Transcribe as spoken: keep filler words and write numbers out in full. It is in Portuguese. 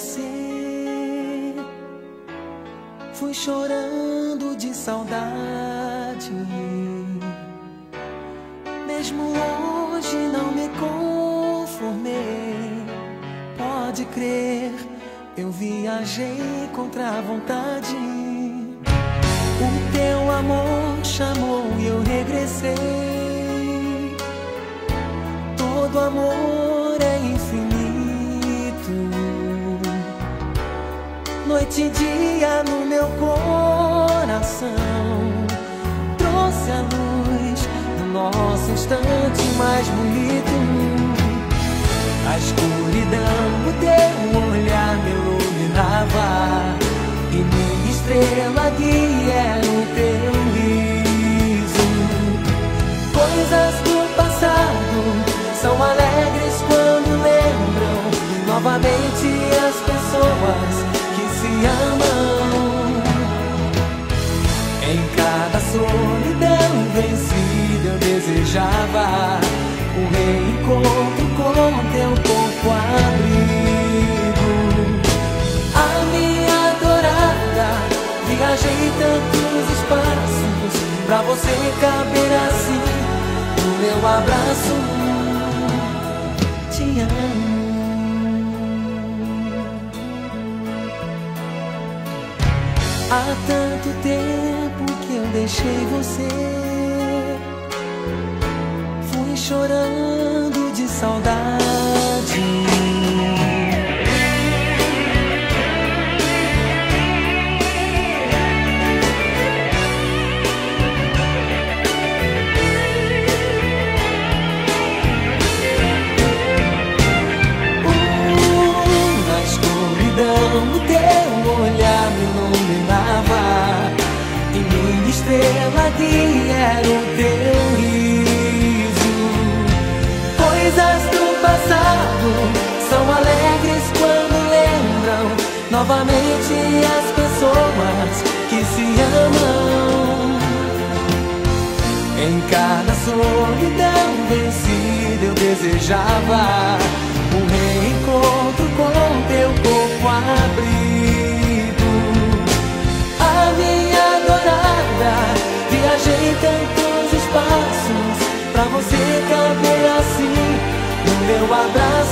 você, fui chorando de saudade. Mesmo longe não me conformei. Pode crer, eu viajei contra a vontade. O teu amor chamou e eu regressei. Todo amor é infinito. Noite e dia no meu coração, trouxe a luz do nosso instante mais bonito. A escuridão do teu olhar me iluminava, e minha estrela guia era o teu riso. Coisas do passado são alegres quando lembram novamente as pessoas que se amam. Em cada solidão vencida eu desejava um reencontro com teu corpo abrigo. A minha adorada, viajei tantos espaços pra você caber assim no meu abraço. Te amo. Há tanto tempo que eu deixei você, fui chorando de saudade. O teu olhar me iluminava, e minha estrela guia era o teu riso. Coisas do passado são alegres quando lembram novamente as pessoas que se amam. Em cada solidão vencida eu desejava um reencontro com teu corpo abrigo. A minha adorada, viajei tantos espaços pra você caber assim no meu abraço.